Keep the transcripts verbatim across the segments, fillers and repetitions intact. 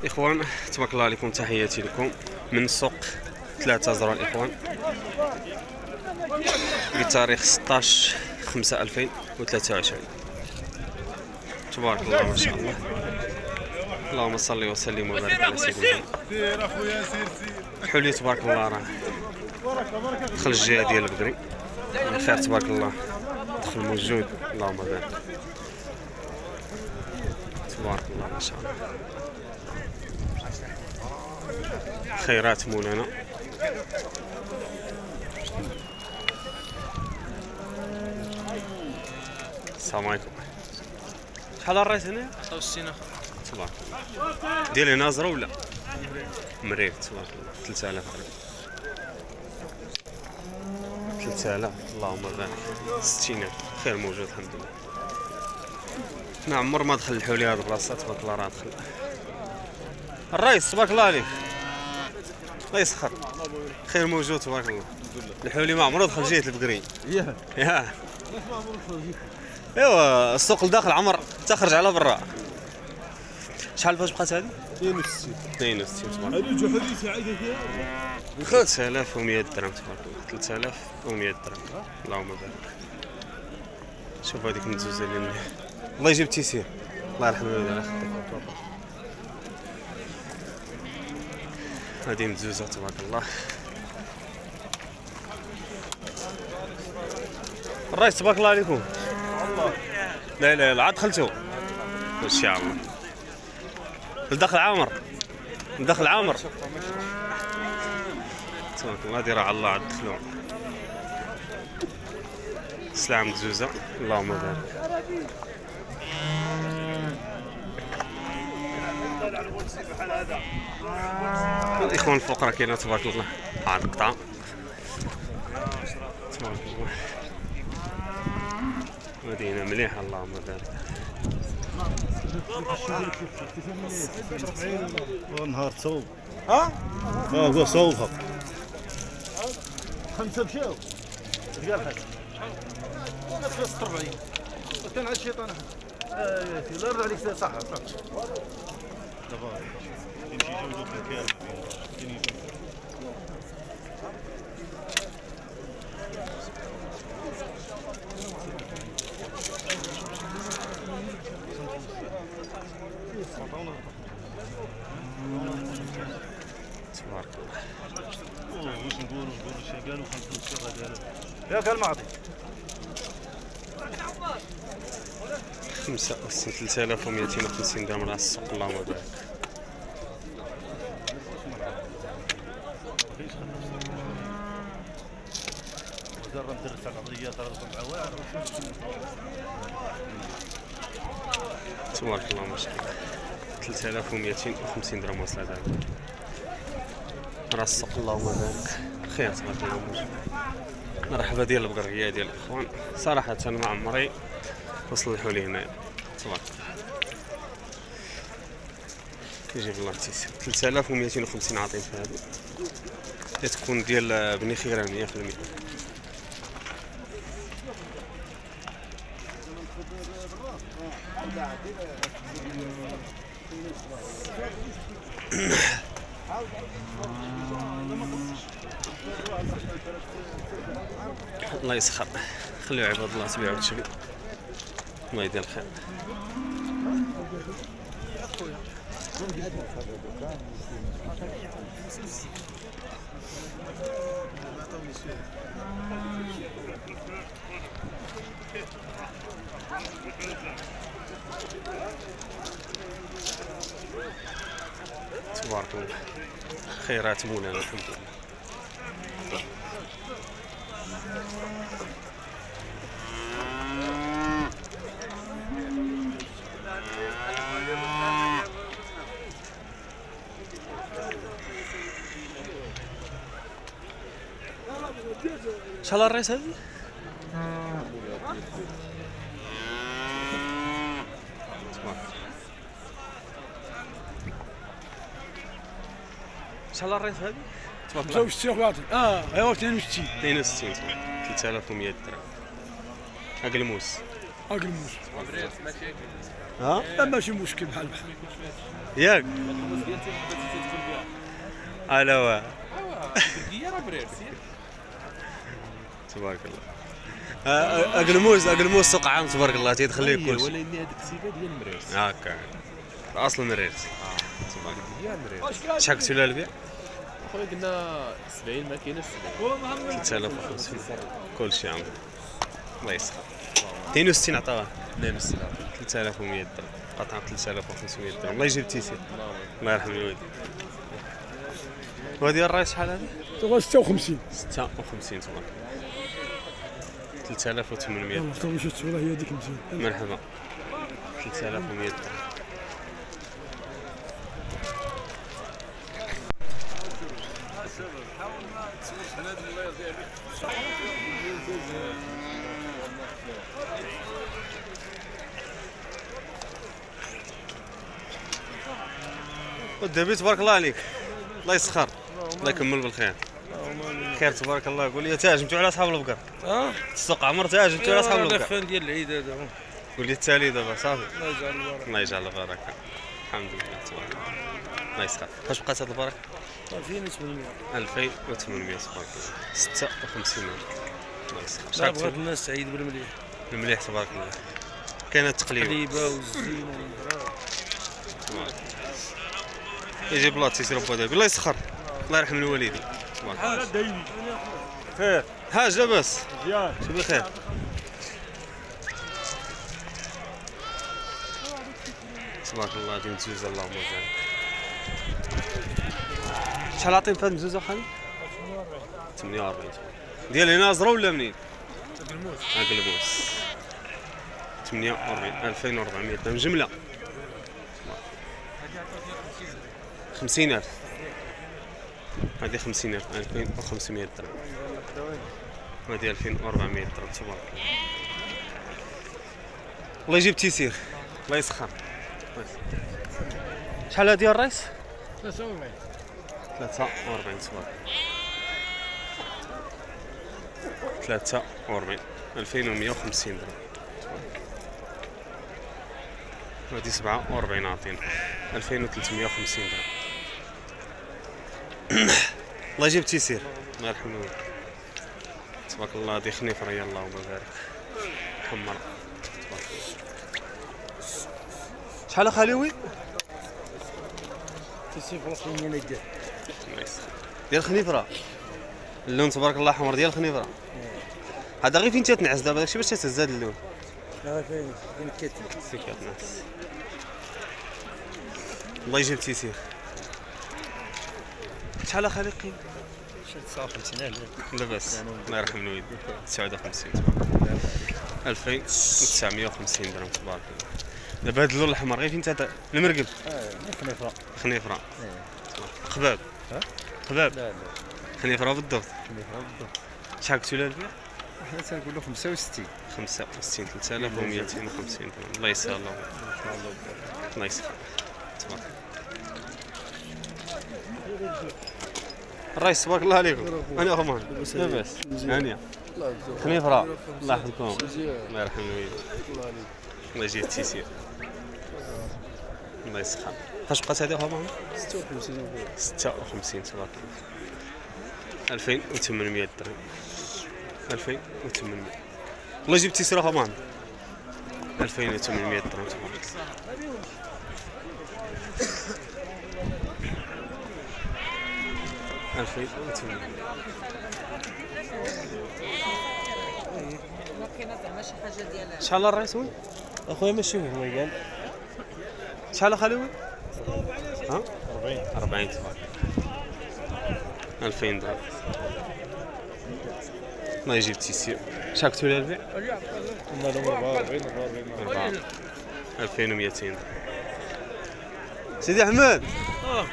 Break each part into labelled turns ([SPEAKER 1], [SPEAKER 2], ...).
[SPEAKER 1] اخوان تبارك الله عليكم، تحياتي لكم من سوق ثلاثة زرع الاخوان بتاريخ ستطاش خمسة ألفين وثلاثة وعشرين. تبارك الله ما شاء الله، اللهم صل وسلم وبارك على سيدنا محمد. حولي تبارك الله راه دخل الجهه ديال البدري الخير تبارك الله، دخل موجود اللهم بارك. تبارك الله ما شاء الله، خيرات مولانا. السلام عليكم. شحال الريت هنا؟ ستة وستين اخا. تبارك الله. ديال هنا زرو ولا؟ مريف. تبارك الله. ثلاثة آلاف درهم. ثلاثة آلاف اللهم بارك. ستين ألف خير موجود الحمد لله. ما عمر ما دخل الحولي هاد البلاصه تبارك الله راه دخل. الرئيس تبارك الله عليك. الله يسخر. خير موجود تبارك الله. الحولي ما عمره دخل جهه البقري. ياه. ياه. ايوا السوق لداخل عمر تخرج على برا. شحال فاش بقات هذه؟ اثنين وستين. اثنين وستين تبارك الله. هذه جحوديتها عايده فيها ثلاثة آلاف ومئة درهم تبارك الله. ثلاثة آلاف ومئة درهم اللهم بارك. شوف هذيك المزوزه اللي منها. الله يجيب التيسير. الله يرحم الوالدين على خدك. هذه مزوزه تبارك الله. الرئيس تبارك الله عليكم. لا لا لا عاد دخلتو ان شاء الله. لداخل عامر لداخل عامر تبارك الله. هادي راه على الله عاد دخلوا سلعه مزوزه اللهم بارك. الاخوان الفقراء كاينه تبارك الله على القطعه تبارك الله. مدينة مليحة اللهم بارك.
[SPEAKER 2] نهار تصوب ها؟ اه هو صوبها خمسة مشاو رجال حاج انا في ستة وأربعين كان عاد الشيطان اه يا سيدي الله يرضى عليك صح صح دابا يمشي يجوزو في الكامل.
[SPEAKER 1] تبارك الله.
[SPEAKER 2] واش نقولوا نقولوا شي قالوا خمسة وستين قالوا يا قال ما عطيك
[SPEAKER 1] خمسة وستين. ثلاثة آلاف ومئتين وخمسين درهم على السوق اللهم بارك.
[SPEAKER 2] جرب ندرس على القضيات راه مع واعر.
[SPEAKER 1] تبارك الله ما شاء الله. ثلاثة آلاف ومئتين وخمسين درهم وصلت هذا راه السوق اللهم بارك. خير تبارك الله موجود. مرحبا ديال البقريه ديال الاخوان. صراحه ما عمري وصل الحولي هنايا تبارك الله. كيجيب الله التيسير. ثلاثة آلاف ومئتين وخمسين عاطين في هذه تكون ديال بني خيران مئة في المئة. الله يسخر. خليو عباد الله تبيعوا وتشري. الله يدير الخير. تبارك الله. خيرات مولانا الحمد لله. شحال الريس هذه؟ شحال الريت هذه؟ تبارك الله.
[SPEAKER 3] خمسة وستين اخواتي. اه ايوا اثنين وستين.
[SPEAKER 1] اثنين وستين ثلاثة آلاف ومئة درهم. هاك الموس.
[SPEAKER 3] اقلموس.
[SPEAKER 1] ها
[SPEAKER 3] لا ماشي مشكل بحال بحال.
[SPEAKER 1] ياك على وا تبارك الله. اقلموس اقلموس سوق عام تبارك الله تيدخل ليه كلشي.
[SPEAKER 4] ولكن هذيك السيفه ديال مريرس.
[SPEAKER 1] هاكا اصل مريرس.
[SPEAKER 4] تبارك ديال مريرس.
[SPEAKER 1] شحال قلتوا لها البيع؟
[SPEAKER 4] اخويا قلنا سبعين ما كاينش سبعين.
[SPEAKER 1] ثلاثة آلاف وخمسمية كلشي عام. الله يسخر. اثنين وستين عطاوها.
[SPEAKER 4] اثنين وستين.
[SPEAKER 1] ثلاثة آلاف ومية درهم. قطعة ثلاثة آلاف وخمسمية درهم. الله يجيب تيسير. الله يرحم الوالدين. وهذه الرايس شحال هذه؟
[SPEAKER 3] تبغى ستة وخمسين.
[SPEAKER 1] ستة وخمسين تبارك الله. ثلاثة آلاف وثمانمية.
[SPEAKER 3] والله حتى مشات الصوره هي هذيك مزيان.
[SPEAKER 1] مرحبا. ثلاثة آلاف ومية درهم. ودابي تبارك الله عليك. الله يسخر. الله يكمل بالخير. خير تبارك الله. قول لي تهاجمتوا على اصحاب البقر.
[SPEAKER 5] اه
[SPEAKER 1] السوق عمر تهاجمتوا على اصحاب البقر.
[SPEAKER 5] دخل ديال العيد هذا.
[SPEAKER 1] قول لي التالي دابا صافي.
[SPEAKER 5] الله يجعل البركه.
[SPEAKER 1] الله يجعل البركه. الحمد لله تبارك الله. الله يسخر. فاش بقات هاد البركه؟
[SPEAKER 5] ألفين وثمانمية.
[SPEAKER 1] ألفين وثمانمية تبارك الله. ستة وخمسين. الله يسخر.
[SPEAKER 5] لا
[SPEAKER 1] شحال
[SPEAKER 5] بغات
[SPEAKER 1] كتب؟
[SPEAKER 5] الناس سعيد بالمليح.
[SPEAKER 1] المليح تبارك الله. كاينه التقليب.
[SPEAKER 5] الحليبه والزين والمدرا.
[SPEAKER 1] يجي بلاطي يربى دابا. الله يسخر. الله يرحم الوالدين.
[SPEAKER 3] حاجه دايمي.
[SPEAKER 1] خير. حاج لاباس.
[SPEAKER 3] مزيان.
[SPEAKER 1] شو بخير. تبارك الله هادي مزوزه اللهم بارك. شحال عاطين في هاد المزوزه خالي؟ ثمانية وأربعين. ديال هنا زرا ولا منين؟
[SPEAKER 5] قلموس.
[SPEAKER 1] قلموس. ثمانية وأربعين ألفين وأربعمية درهم جمله. خمسين ألف. هذه خمسين ألف. ألفين وخمسمية درهم. هذه ألفين وأربعمية درهم تبارك الله. الله يجيب تيسير. الله يسخر. شحال هادي الرايس؟
[SPEAKER 3] ثلاثة وأربعين.
[SPEAKER 1] ثلاثة وأربعين تبارك الله. ثلاثة وأربعين ألفين ومية وخمسين درهم. هادي سبعة وأربعين عاطين ألفين وثلاثمية وخمسين درهم. الله يجيب تيسير. الله يرحم الوالدين. تبارك الله. هادي خنيفرة يا اللهم بارك. حمرا تبارك الله. شحال خالوي؟
[SPEAKER 5] تسيف راسي من يده.
[SPEAKER 1] الله يسخر. ديال الخنيفرة. اللون تبارك الله حمر ديال الخنيفرة. هذا غير فين تتنعس دابا داكشي باش تتزاد اللون.
[SPEAKER 5] لا فين فين كتب.
[SPEAKER 1] فين كتنعس. الله يجيب تيسير. شحال اخالي قيم؟
[SPEAKER 5] تسعة وخمسين ألف.
[SPEAKER 1] لاباس. الله يرحم الوالدين. تسعة وخمسين ألفين وتسعمية وخمسين درهم تبارك الله. دابا هاد اللون الاحمر غير فين تاع المرقب.
[SPEAKER 5] اه خنيفره.
[SPEAKER 1] خنيفرة. خباب.
[SPEAKER 5] ها؟
[SPEAKER 1] خباب.
[SPEAKER 5] لا لا
[SPEAKER 1] خنيفرة بالضبط.
[SPEAKER 5] خنيفره بالضبط.
[SPEAKER 1] شحال قلتوا لها البيع؟
[SPEAKER 5] حنا تنقولوا خمسة وستين.
[SPEAKER 1] خمسة وستين ثلاثة آلاف ومئتين وخمسين درهم. الله يسهل الله. الله يسهل. تبارك الرئيس تبارك الله عليكم. انا اخوان لاباس هانيه خنيفره. الله يحفظكم. الله يرحم الوالدين. الله يجيب التيسير. الله يسخر. فاش بقات هذه اخوان؟
[SPEAKER 5] ستة وخمسين.
[SPEAKER 1] ستة وخمسين تبارك الله. ألفين وثمانمية درهم. ألفين وثمانمية. الله يجيب التيسير اخوان. ألفين وثمانمية درهم تبارك الله. ألفين وثمانمية. شحال الرئيس وين؟
[SPEAKER 5] اخويا ماشي هو قال.
[SPEAKER 1] شحال خالوي؟ ها؟
[SPEAKER 5] أربعين.
[SPEAKER 1] أربعين تبارك. ألفين درهم. الله يجيب التيسير. شحال قلتوا لها البيع؟
[SPEAKER 5] قلنا لهم أربعة وأربعين أربعة وأربعين.
[SPEAKER 1] ألفين ومئتين درهم. سيدي أحمد.
[SPEAKER 5] اه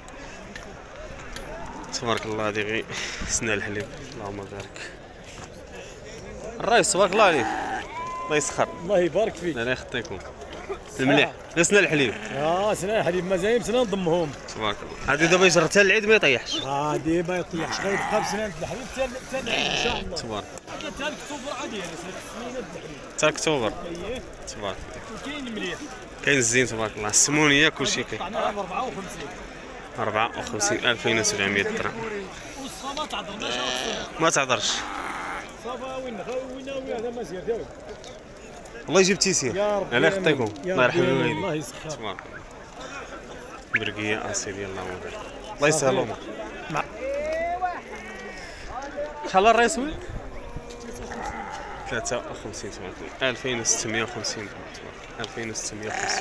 [SPEAKER 1] تبارك الله. هذه غير سنا الحليب. اللهم بارك. الرئيس تبارك الله عليك. الله يسخر.
[SPEAKER 3] الله يبارك فيك.
[SPEAKER 1] لا لا يخطيكم. المليح لا سنا الحليب
[SPEAKER 3] اه سنة الحليب مزايم سنة نضمهم.
[SPEAKER 1] تبارك الله. هذه دابا يجرى حتى العيد ما يطيحش.
[SPEAKER 3] غادي ما يطيحش غيبقى بسنة الحليب حتى حتى ان شاء الله.
[SPEAKER 1] تبارك
[SPEAKER 3] حتى اكتوبر عادي يعني سنين الحليب.
[SPEAKER 1] حتى اكتوبر.
[SPEAKER 3] اييه
[SPEAKER 1] تبارك الله.
[SPEAKER 3] وكاين المليح.
[SPEAKER 1] كاين الزين تبارك الله، السمونيه كلشي كاين.
[SPEAKER 3] قطعناها ب أربعة وخمسين.
[SPEAKER 1] أربعة وخمسين ألفين وسبعمية درهم.
[SPEAKER 3] والصفا ما تعذرناش الصفا.
[SPEAKER 1] ما تعذرش.
[SPEAKER 3] صفا وين وين وين هذا مزيان داوي.
[SPEAKER 1] والله يجيب تيسير.
[SPEAKER 3] يا ربي
[SPEAKER 1] على خطيكم. الله يرحم الوالدين.
[SPEAKER 3] الله يسخر.
[SPEAKER 1] تبارك الله. برقيه اسيدي اللهم بارك. الله يسهل مع شحال الرئيس وين؟ ثلاثة وخمسين تبارك الله. ألفين وستمية وخمسين درهم تبارك الله. ألفين وستمية وخمسين.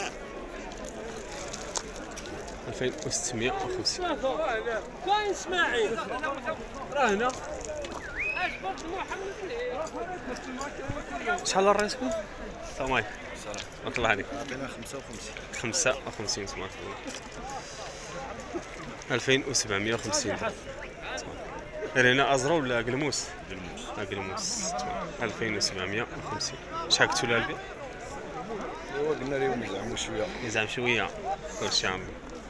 [SPEAKER 1] ألفين وستمية وخمسين.
[SPEAKER 6] كاين اسماعيل راه هنا.
[SPEAKER 1] شحال الرئيس وين؟ السلام عليكم. بارك الله عليك.
[SPEAKER 2] عطينا خمسة وخمسين.
[SPEAKER 1] خمسة وخمسين تبارك الله. ألفين وسبعمية وخمسين درهم. هنا أزرا ولا قلموس؟ قلموس. قلموس. ألفين وسبعمية وخمسين. شحال قلتوا لها البيع؟
[SPEAKER 2] ايوا قلنا لهم يزعموا شويه.
[SPEAKER 1] يزعم شوية. كلشي عامل.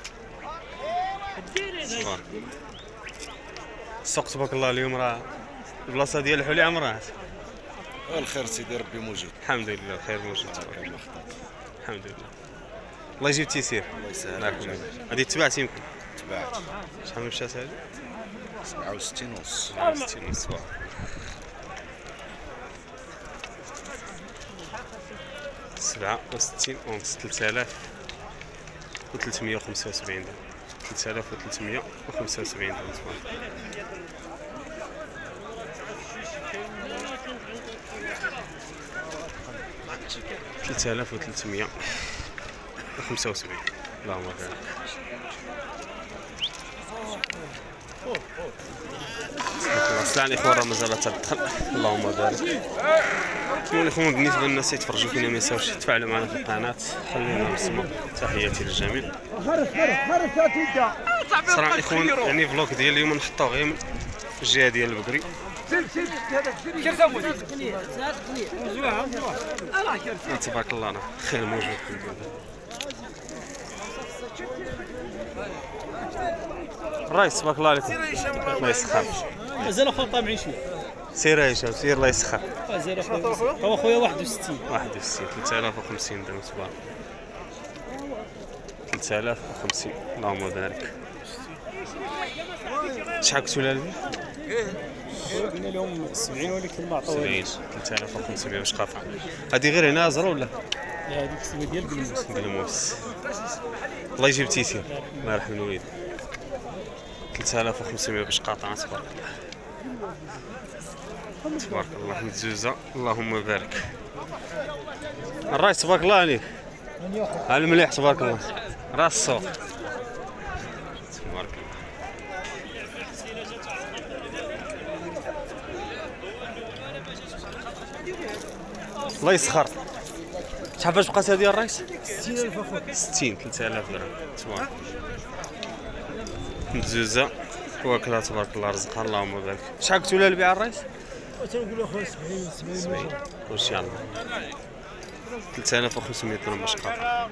[SPEAKER 1] تبارك الله. السوق تبارك الله اليوم راه البلاصة ديال الحولي عمرات.
[SPEAKER 2] الخير سيدي ربي موجود.
[SPEAKER 1] الحمد لله الخير موجود تبارك الله. الحمد لله. الله يجيب التيسير.
[SPEAKER 2] الله يسهل.
[SPEAKER 1] الله يرحمك. هذه تبعت يمكن.
[SPEAKER 2] تبعت.
[SPEAKER 1] شحال مشات هذه؟
[SPEAKER 2] سبعة وستين ونص.
[SPEAKER 1] سبعة وستين ونص. سبعة وستين ونص. ثلاثة آلاف وثلاثمية وخمسة وسبعين درهم. ثلاثة آلاف وثلاثمية وخمسة وسبعين درهم تبارك. ثلاثة آلاف وثلاثمية وخمسة وسبعين. اللهم بارك. السلام عليكم وراه مازال تدخل. اللهم بارك. كما الاخوان بالنسبه للناس يتفرجوا فينا ما ينساوش يتفاعلوا معنا في القناه، خلينا نسمع. تحياتي للجميع. صراحه الاخوان يعني فلوق ديال اليوم نحطوه غير من الجهه ديال البكري. تبارك الله راه خير موجود. الرئيس تبارك الله عليكم. الله يسخر.
[SPEAKER 3] مازال اخويا طامعين شويه.
[SPEAKER 1] سير يا هشام سير الله يسخر.
[SPEAKER 3] مازال اخويا هو خويا واحد وستين.
[SPEAKER 1] واحد وستين. ثلاثة آلاف وخمسين درهم تبارك. ثلاثة آلاف وخمسين. اللهم بارك. شحال قلتوا لها البيع؟
[SPEAKER 3] قلنا لهم سبعين ولكن ما عطاوش.
[SPEAKER 1] سبعين. ثلاثة آلاف وخمسمية واش قاطعه؟ هذه غير هنا زرا ولا؟
[SPEAKER 3] لا هذيك السويه ديال قلموس.
[SPEAKER 1] قلموس. الله يجيب تيسير. الله يرحم الوالدين. ثلاثة آلاف وخمسمية باش قاطعه تبارك الله. تبارك الله متزوزه. اللهم بارك. الراس تبارك الله عليك. ها المليح تبارك الله. راس السوق. تبارك الله. الله يسخر. شحال باش بقات هذه الرايس؟
[SPEAKER 3] ستين ألف اخويا.
[SPEAKER 1] ستين. ثلاثة آلاف درهم تبارك الله. متزوزه واكلها تبارك الله رزقها. اللهم بارك. شحال قلتوا لها البيع الرايس؟
[SPEAKER 3] تنقولوا اخويا سبعين سبعين.
[SPEAKER 1] وش يلا ثلاثة آلاف وخمسمية درهم باش قاطع.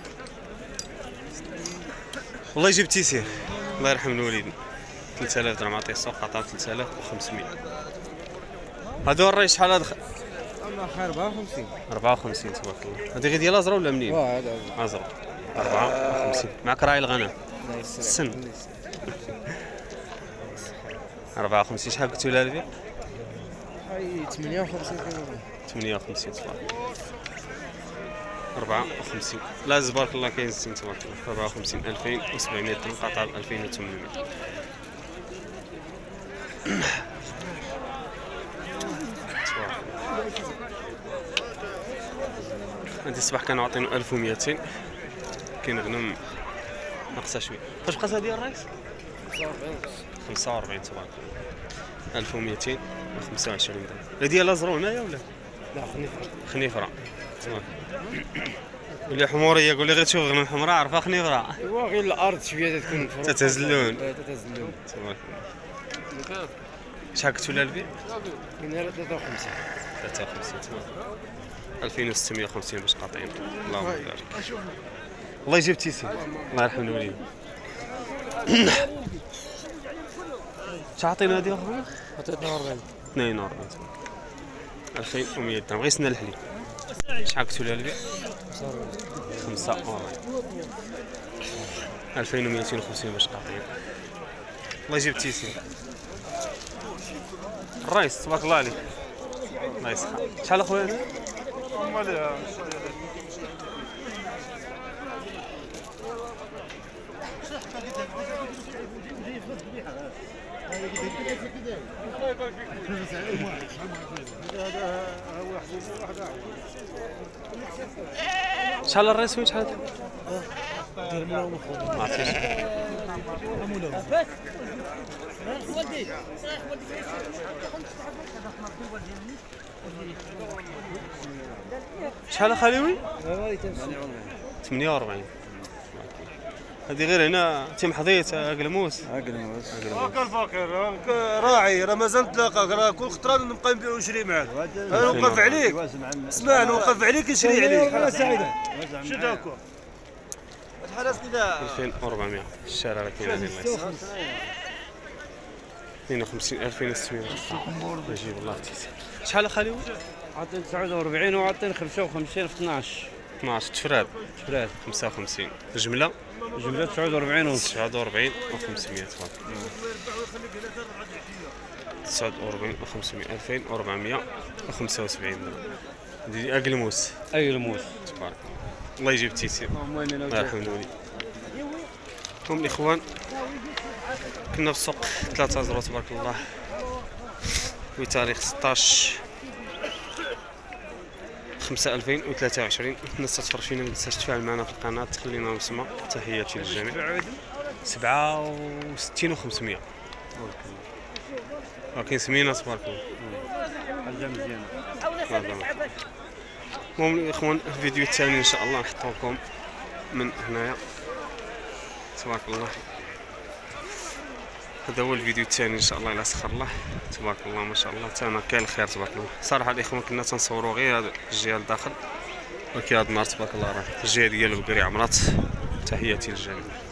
[SPEAKER 1] والله يجيب تيسير. الله يرحم الوالدين. ثلاثة آلاف درهم عطيه السوق قاطع ثلاثة آلاف وخمسمية. هذا الرايس شحال هذا؟
[SPEAKER 5] اما خير أربعة وخمسين.
[SPEAKER 1] أربعة وخمسين تبارك الله. هذه غير ديال ازرا ولا منين؟
[SPEAKER 5] اه هذا
[SPEAKER 1] ازرا. أربعة وخمسين. معك راعي الغنم. السن. أربعة وخمسين. شحال قلتوا لها البيع؟
[SPEAKER 5] هاي ثمانية وخمسين.
[SPEAKER 1] ثمانية وخمسين تبارك الله. أربعة وخمسين. لا تبارك الله كاين ستين تبارك الله. أربعة وخمسين. ألفين وسبعمية درهم قاطع ألفين وثمانمية. هادي الصباح كانوا عاطينو ألف ومئتين. كاين غنم ناقصه شويه. فاش بقات هادي الرايس؟ خمسة وأربعين تبارك الله. ألف ومئتين وخمسة وعشرين درهم. لا ديال ازرو هنايا ولا؟
[SPEAKER 3] لا خنيفره.
[SPEAKER 1] خنيفره تبارك ولا حموريه. قول لي غير تشوف غنم حمراء عرفها خنيفره.
[SPEAKER 5] ايوا غير الارض شويه تكون
[SPEAKER 1] تتهز اللون.
[SPEAKER 5] تتهز اللون.
[SPEAKER 1] تبارك الله. شحال قلتوا لها البيع؟
[SPEAKER 5] من ثلاثة وخمسين.
[SPEAKER 1] ثلاثة وخمسين تبارك الله. ألفين وستمية وخمسين باش قاطعين. اللهم بارك. الله يجيب تيسي، الله يرحم الوالدين. تعطينا هذه اخرى؟
[SPEAKER 5] اثنين وأربعين.
[SPEAKER 1] اثنين وأربعين ألفين ومية درهم. غير سنة الحليب. شحال قلتوا لها البيع؟ خمسة وأربعين. ألفين ومئتين وخمسين باش قاطعين. الله يجيب تيسي. الرئيس تبارك الله عليك. الله يسخر. شحال اخويا هذا؟ شحال الرئيس وين شحال؟ ما عرفتيش. شحال اخاليوي؟ ثمانية وأربعين. هذه غير هنا تيم حضيت اقلموس.
[SPEAKER 5] اقلموس.
[SPEAKER 2] هاكا الفقير راعي راه مازال تلاقاك راه كل خطره نبقى نبيع ونشري معاك. انا نوقف عليك. اسمع نوقف عليك نشري عليك. سعيده. شد هاكا. الحرس كذا
[SPEAKER 1] ألفين وأربعمية. الشارع راه كاين هذه الله يسر. اثنين وخمسين ألفين وستمية. نجيب الله تيسير. شحال اخاليوي؟
[SPEAKER 5] عطيني تسعة وأربعين وعطيني خمسة وخمسين في اثناش.
[SPEAKER 1] اثناش تفراد.
[SPEAKER 5] تفراد.
[SPEAKER 1] خمسة وخمسين. الجملة؟
[SPEAKER 5] جملة تسعة وأربعين ونص.
[SPEAKER 1] تسعة وأربعين وخمسمية تفضل. تسعة وأربعين وخمسمية. ألفين وأربعمية وخمسة وسبعين درهم. هذه اقلموس.
[SPEAKER 5] اقلموس.
[SPEAKER 1] تبارك الله. الله يجيب التيسير. الله يرحم الوالدين. هم الاخوان كنا في سوق ثلاثة زرو تبارك الله في تاريخ ستطاش خمسة ألفين وثلاثة وعشرين. الناس تتفرج فينا ما تنساش تفاعل معنا في القناة، تخلينا بصمة. تحياتي للجميع. سبعة وستين وخمسمية. ولكن سمينا تبارك الله.
[SPEAKER 5] حاجة مزيانة.
[SPEAKER 1] المهم الاخوان الفيديو الثاني ان شاء الله نحطو لكم من هنايا تبارك الله. هذا هو الفيديو الثاني ان شاء الله الى سخر الله تبارك الله ما شاء الله. تانا كاين الخير تبارك الله. صراحه الاخوان كنا تنصوروا غير هذا الجهه الداخل، ولكن هذا النهار تبارك الله راه الجهه ديال البقري عمرات. تحياتي للجميع.